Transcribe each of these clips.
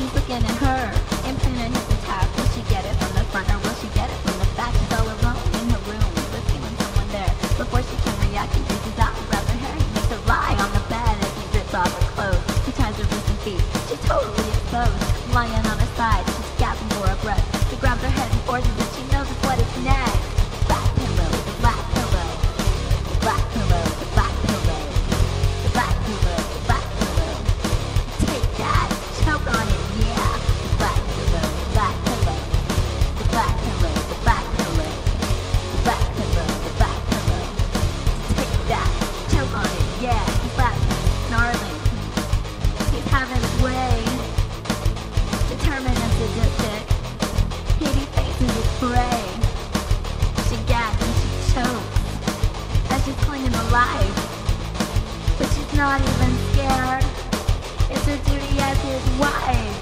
He's looking at her, imprinting his attack. Will she get it from the front or will she get it from the back? She's all alone in her room, listening with someone there. Before she can react, he reaches out and grabs her hair. He makes her lie on the bed as he rips off her clothes. He ties her wrists and feet. She's totally exposed, lying on her side. She's gasping for a breath. He grabs her head and forces it. She knows it's what is next. Black pillow, the black pillow, the black pillow, the black pillow, the black pillow, the black pillow. Take that, choke on it, yeah. The black pillow, the black pillow, the black pillow, the black pillow, the black pillow, the black pillow. Take that, choke on it, yeah. He's laughing, snarling. He's having his way. Determined and sadistic. Katie faces his prey. She gags and she chokes as she's clinging to life. But she's not even scared. It's her duty as his wife.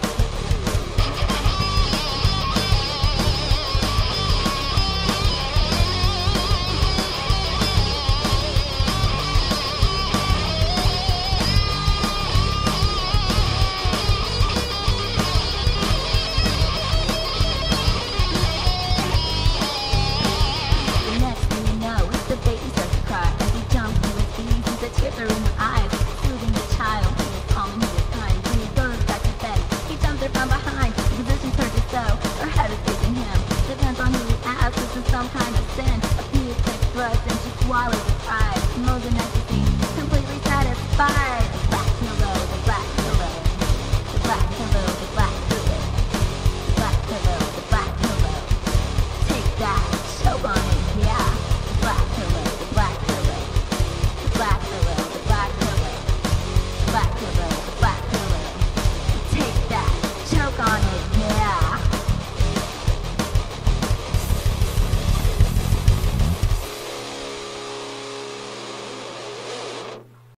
The next thing you know, the baby starts to cry as he jumps to his knees. The tears are in her eyes, soothing the child. He is calm and he is kind. When he goes back to bed, he jumps her from behind. He positions her just so her head is facing him. Depends on who he asks. This is some kind of sin. A few quick thrusts and she swallows the pride. Moans in ecstasy, completely satisfied.